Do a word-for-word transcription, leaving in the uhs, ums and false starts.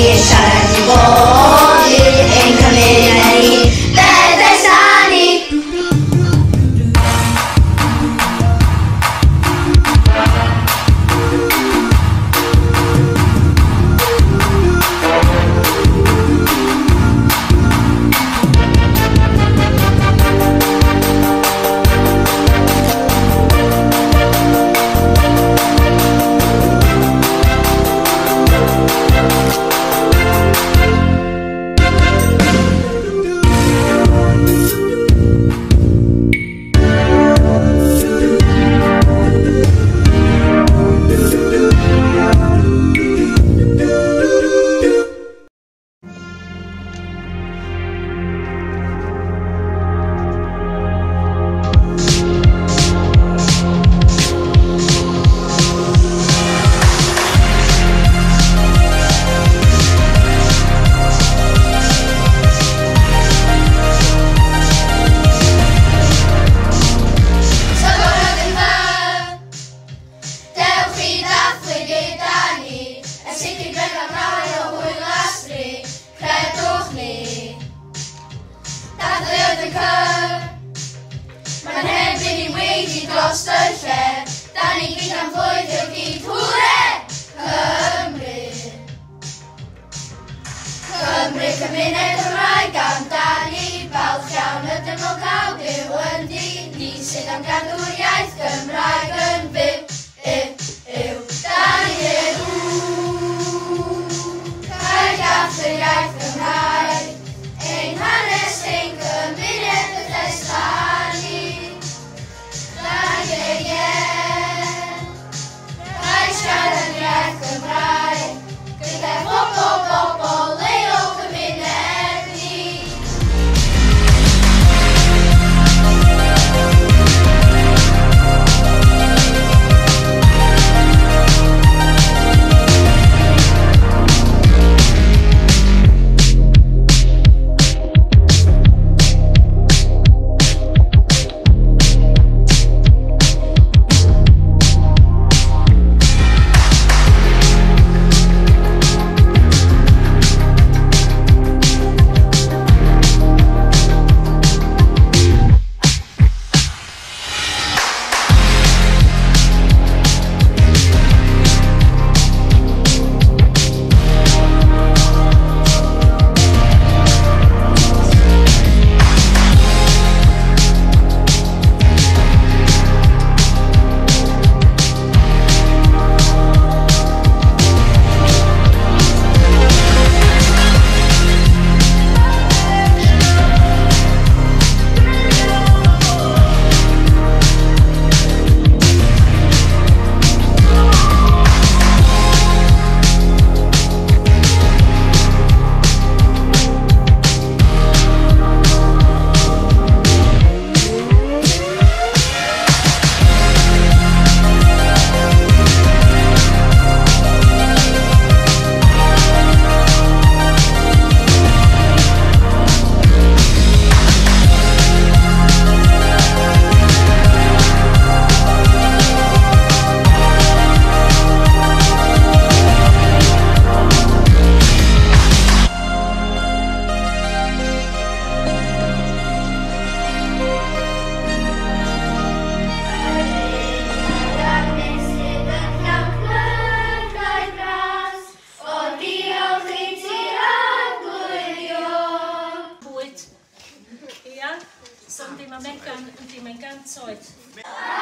siarad i bod ein cymeriad ni Bethesda ni. Mae'n hefyd i wedi dros y lle, da ni gyd am flwydd i'w gyd, hwre! Cymru! Cymru, cymuned Cymraeg amdani, falch iawn y dymol cawd yw yndi, ni sydd am gadw'r iaith Gymraeg yn fyw, yw, da ni yw. Cael gallu'r iaith Gymraeg, ein hanes ein cymuned Bethesda ni. Da ni ie, cael siarad yr iaith Gymraeg, gyda phobl, bobl leol cymuned ni. Ia, so yndi mae Megan, yndi mae'n gant oed.